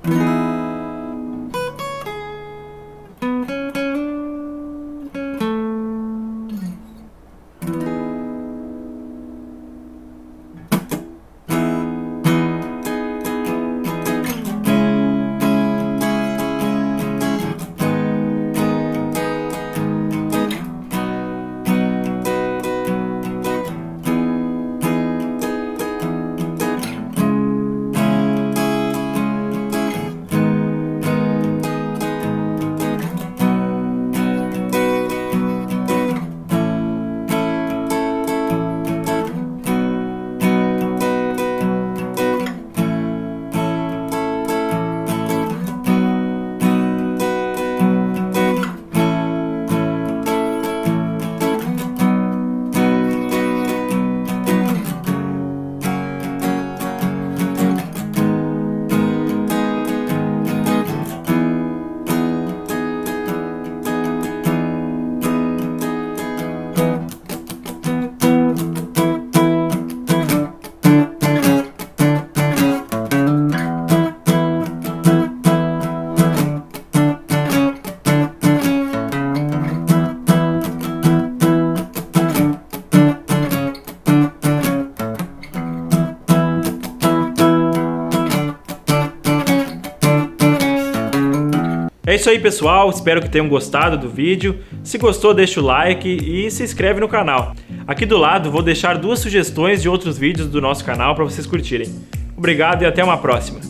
É isso aí, pessoal, espero que tenham gostado do vídeo. Se gostou, deixa o like e se inscreve no canal. Aqui do lado vou deixar 2 sugestões de outros vídeos do nosso canal para vocês curtirem. Obrigado e até uma próxima!